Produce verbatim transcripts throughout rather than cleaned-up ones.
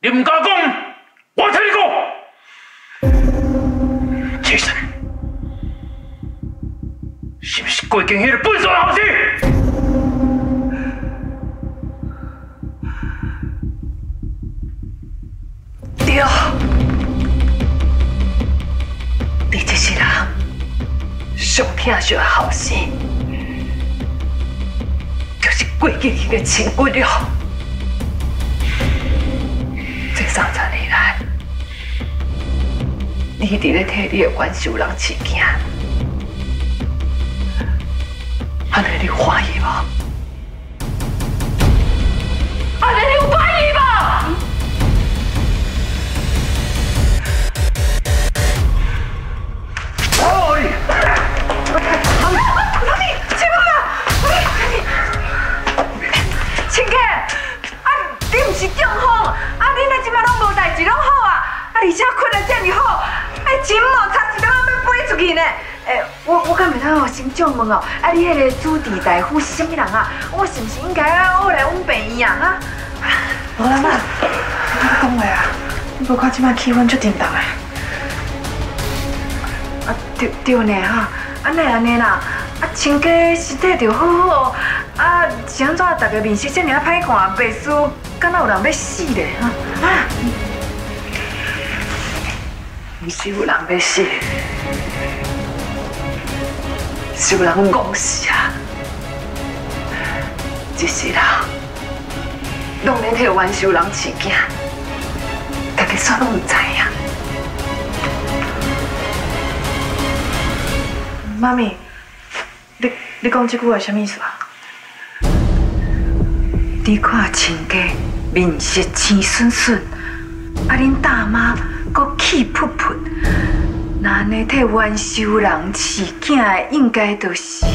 你唔敢讲，我替你讲。其实，是不是郭建迄个笨手的后生？ 对，你这是人上疼惜的后生，就是郭建迄个亲骨肉。 这三十年来，你一直咧替你的冤仇人饲囝，安尼你有欢喜无？安尼你有欢喜无？哎！阿妹，阿妹，起来啦！亲家，啊，你唔是中风？ 啊！你那即摆拢无代志，拢好啊！啊，而且困得这么好，哎，真无差一点仔要飞出去呢。诶，我我敢袂当哦，先借问哦，啊，你迄个主治大夫是啥物人啊？我是毋是应该啊，我来阮病院啊？哈？无啦嘛，你讲话啊！你无看即摆气氛足震动的。啊，对对呢哈，啊内安尼啦，啊亲家身体着好好，啊是安怎？大家面色遮尔啊歹看，袂输。 敢若有人要死咧哈！啊，毋是有人要死，是有人误死啊！一世人，拢咧替冤仇人饲囝，大家煞拢唔知影。妈咪，你你讲这句话什么意思啊？你看亲家。 面色青顺顺，啊！恁大妈阁气噗噗，那安尼替冤仇人饲囝的，应该就是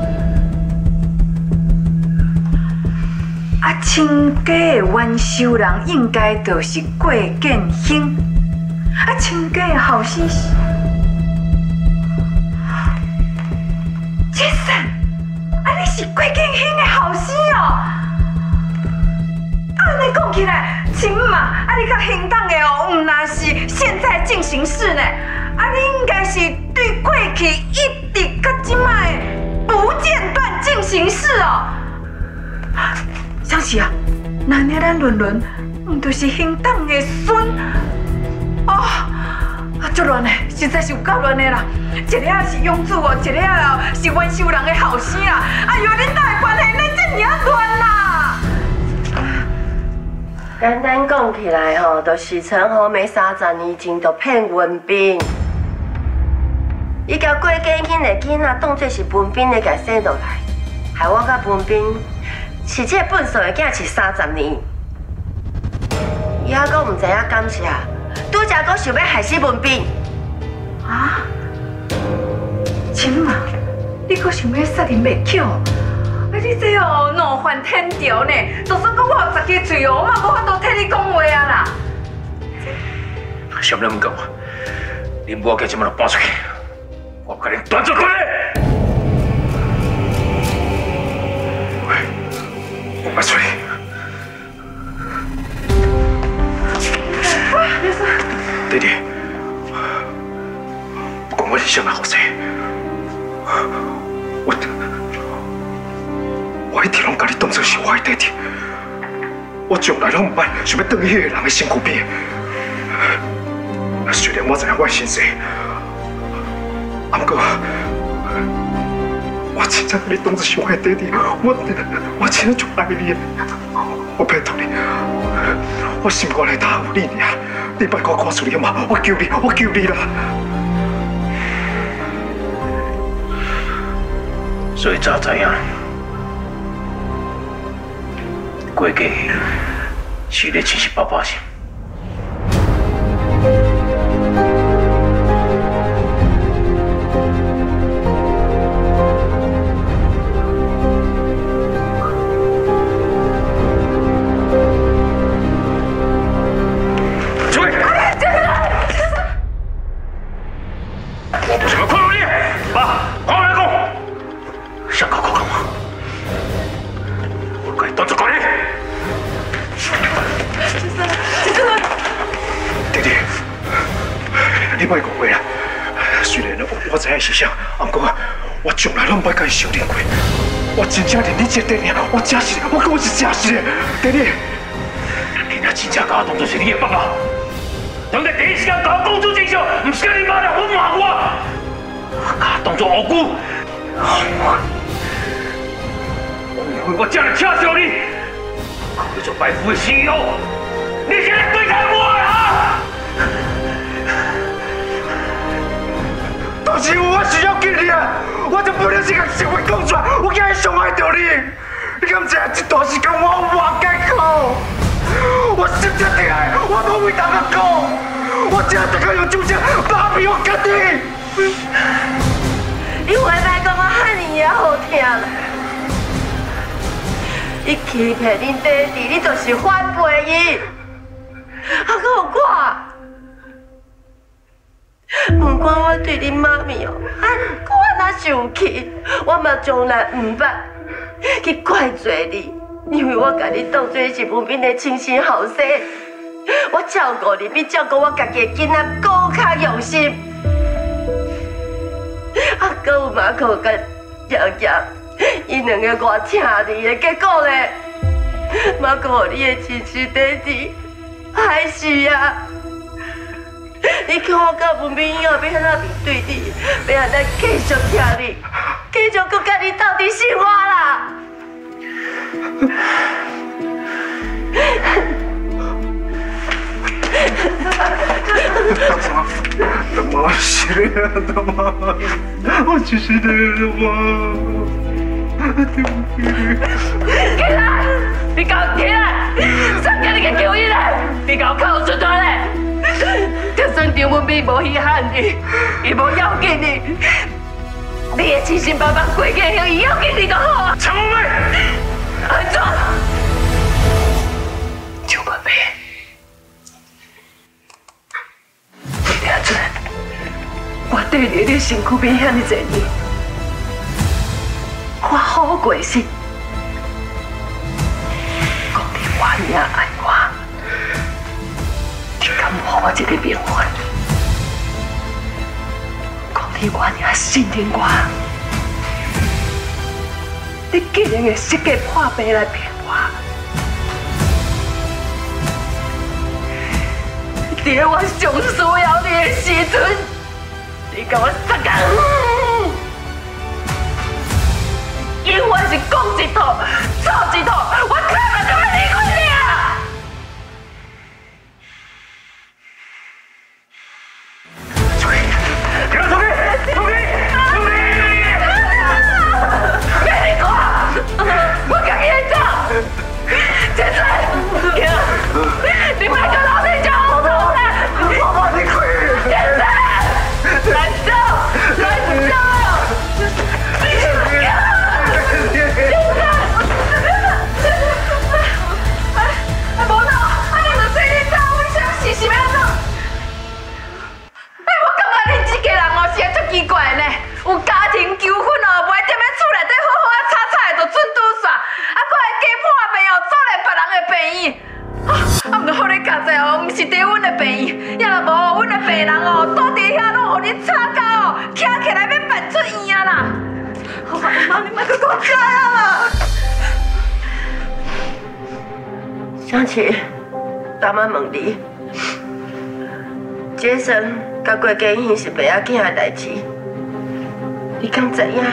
啊，亲家的冤仇人应该就是郭建兴，啊，亲家的后生是杰森，啊，你是郭建兴的后生哦。 安尼讲起来，亲妈，啊，你甲行当的哦，唔那是现在进行式呢，啊，你应该是对过去一直到即摆不间断进行式哦。相是啊，那呢咱伦伦，唔就是行当的孙？哦，啊，足乱的，实在是有够乱的啦。一个啊是养子哦，一个啊是冤仇人的后生啊。哎呦，恁大的关系哪这么乱啦？ 简单讲起来吼，就是陈和梅三十年前就骗文斌，伊甲郭建兴的囡仔当作是文斌的甲生落来，害我甲文斌是这笨手的囝是三十年，伊还阁唔知影感谢，拄则阁想要害死文斌。 啊，亲妈，你阁想要杀人灭口？ 哎，你这哦怒犯天条呢！就算讲我有十支嘴哦，我嘛无法度替你讲话啊啦。 想要唔讲我，恁母家即摆就搬出去，我甲恁断做开。喂，我不出去。弟弟，不管我是啥个后生，我。 我一直拢把你当作是我的弟弟，我从来拢唔捌想要当迄个人的身躯边。虽然我知影我心事，啊不过我真正把你当作是我的弟弟，我我真正就爱你。我拜托你，我心肝内打有你尔，你别给我挂住你嘛！我求你，我求你啦！所以早知影。 郭建兴是咧亲是爸爸是？出来！我不是要看到你，爸，我来讲，想搞搞干嘛？我该当作搞你。 先生，先你莫误会啦。虽然我我知影是啥，不过我从来拢袂甲伊相认过。我真正认你这爹娘，我真是，我讲我是真实的，爹娘。你若真正甲我当作是你的爸爸，当在第一时间甲我讲出真相，唔是甲你妈俩我骂我，甲我当作无辜。我，我因为我这样嘲笑你，为做白富的 C E O， 你现在对待我啊！当时我需要救你啊，我就不能是个实话讲出来，我今日伤害到你，你敢知影这段时间我有偌艰苦？我心真痛爱，我都为大家讲，我真正得用酒精麻痹我家己。 你话来讲我汉尼也好听啦，你欺骗恁爹地，你就是反背伊，啊，搁有我。 不管我对恁妈咪哦，啊，我哪生气，我嘛从来唔捌去怪罪你，因为我甲你当作是文彬的亲生后生，我照顾你比照顾我家己的囡仔更较用心。啊，搁有马可甲洋洋，伊两个偌疼你的，结果咧，马可互你的亲生爹地害死啊！ 你叫我甲文彬以后要安怎面对你？要安怎继续听你？继续搁甲你斗阵生活啦！ 大妈，是啊，大妈，我就是的大妈，对不起。 起来！你给我起来！谁叫你去救伊嘞？你给我靠出来嘞！ 就算张文彬无稀罕你，伊无要紧你，你的亲生爸爸过去向伊要紧你就好啊！ 陈文彬， 安怎？张文彬，你听出来？我对你的辛苦变遐尼侪年，我好过心，讲你我也爱我。 你敢有给我一个名分？讲你我尔信任我，你竟然会设计破病来骗我？在我上需要你的时阵，你甲我撒娇，永远是讲一套做一套，我根本就要离开你啊！ 给我出去！出去！出去！ 别理我，我赶紧走！现在，你别跟老弟叫我走了！ 爸爸，你可以！ 现在，来走，来走！你现在，哎，无啦，啊你就随你走，我啥事是要怎？ 你这个人哦，是足奇怪呢。有家庭纠纷哦，袂踮咧厝内底好好啊炒菜，就准拄煞，啊，搁会加破病哦，做咧别人的病院。啊，啊，毋过好你佳哉哦，毋是伫阮的病院，要若无阮的病人哦，倒伫遐拢互你吵到哦，徛起来要办出院啊啦。好吧，妈，你莫搁讲这样啦。 想起，大妈问你，杰森。 甲过家乡是爸仔囝的代志，你敢知影？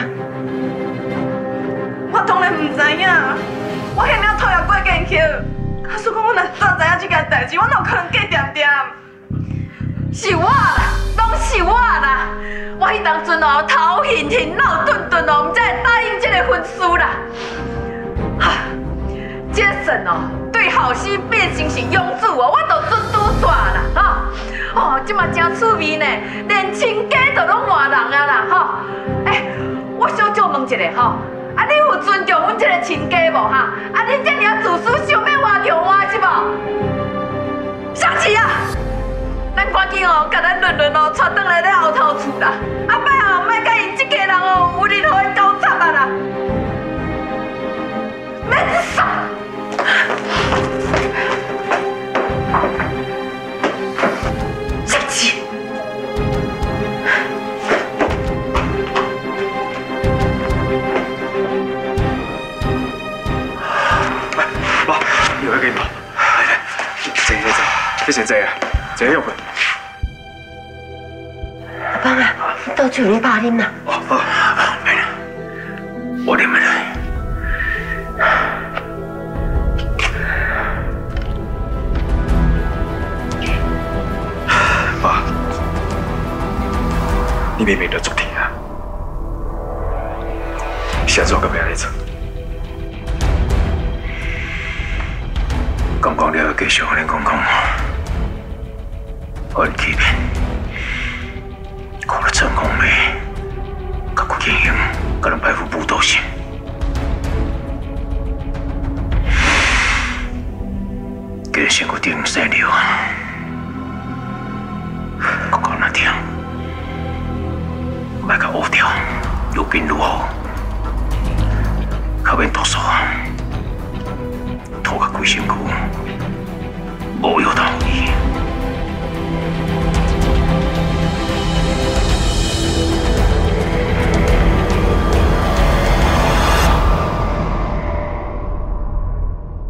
我当然唔知影，我现了讨厌过家去。假使讲我若早知影这件代志，我哪有可能过点点？是我啦，拢是我啦！我迄当阵哦，头晕晕、脑顿顿哦，唔才会答应这个婚事啦。哈，杰森哦，对后生变成是庸主哦，我都准拄煞啦，吼。 哦，即嘛真趣味呢，连亲家都拢换人啊啦，吼！哎，我小少问一下吼，啊，你有尊重阮这个亲家无哈？啊，恁这尔自私，想要换就换是无？相琪啊，咱赶紧哦，甲咱润润哦，带转来咱后头厝啦。啊摆哦，莫甲因即家人哦，有任何交杂啊啦。免杀！ 相琪， 你会给你跑。来来，坐坐坐，你先坐啊，坐休困。 阿邦啊，你倒酒你爸啉啦。 哦好，没了，我啉了。爸，你明明就做甜啊，现在个要安尼做？讲讲了，继续安尼讲讲，我欺骗，靠了成功没？甲郭建雄，甲人排副不斗性。给先个顶生了，我讲那听，卖甲乌掉，越变越好，较免毒素，吐甲规身躯。